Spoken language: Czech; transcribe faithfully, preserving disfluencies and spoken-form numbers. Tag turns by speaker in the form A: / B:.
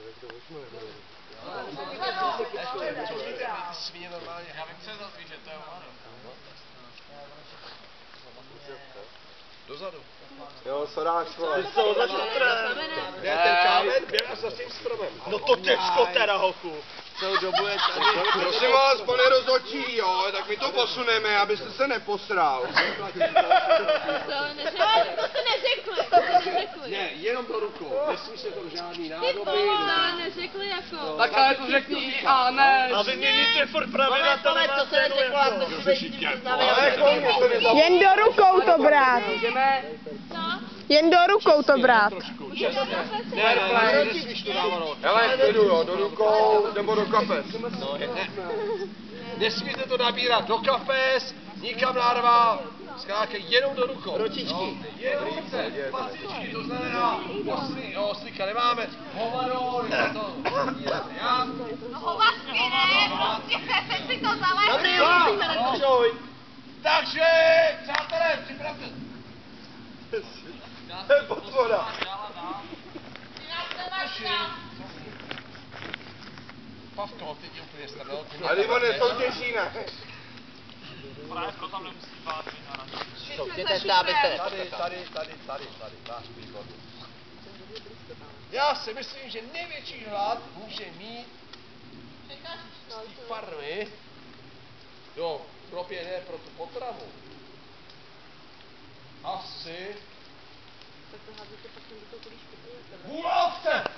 A: Svině normálně.
B: Já vím, co je za zvíře, to je ono.
A: Dozadu.
C: Jo, soráč, vole.
D: Ty co, za šutrem?
A: Ne, ten kámen byl až za tím stromem.
D: No to těžko teda, hochu.
B: Celou dobu je tady.
C: Prosím vás, pane rozhodčí, jo, tak my to posuneme, abyste se neposral.
E: To neřekli, to se neřekli, to se neřekli.
A: Ne, jenom do rukou. Nesmí se to žádný nádoby.
E: To neřekli jako.
B: Tak ale to řekni i a ne.
D: A vy měníte furt pravidla, to nemá
F: to se neřeklo, a to musíte jít tím, co znamená.
C: Ale koně to nezapomíná.
G: Jen do rukou to brát.
E: Co?
G: Jen do rukou to brát.
E: Je to profese.
A: Ne, ne, ne, nesmíš to dávat.
C: Hele, klidu, jo, do rukou nebo do kapes.
A: Ne. Nesmíte to nabírat do kapes, nikam narvá. Zkrátka jenom do rukou.
F: Ručičky.
A: Jenom ruce, pasičky, to znamená oslí, jo, oslíka nemáme. Hovado, je to. Já.
E: No hovazky ne, prostě teď si to zalepí.
F: Dobrý, musíme nekušoj.
A: Takže, přátelé, připravte.
C: To je potvoda.
A: Pavko, teď je úplně snadno.
C: A ty on nesoutěží, ne?
B: Právě tam nemusí bát,
F: Soutěte stábete.
A: Tady, tady, tady, tady, tady, váš výborný. Já si myslím, že největší hlad může mít z té farmy, jo, propě ne pro tu potravu. Asi... Bulovce!